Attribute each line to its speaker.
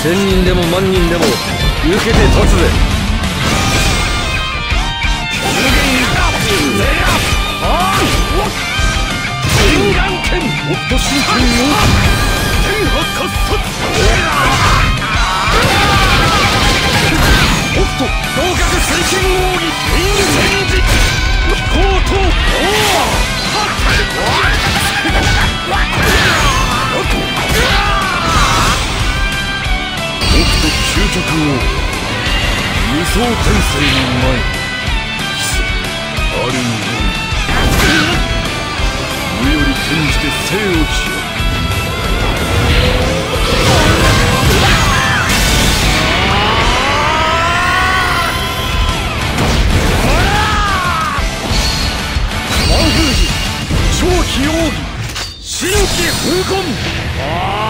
Speaker 1: 千人でも万人でも受けて立つぜ。金眼剣北斗神拳の天破喝殺。北斗同格水剣奥義リングチェンジコート北斗究極を無双転生の前奇跡あるのみ無より転じて生をしよう。超非奥義新規風魂。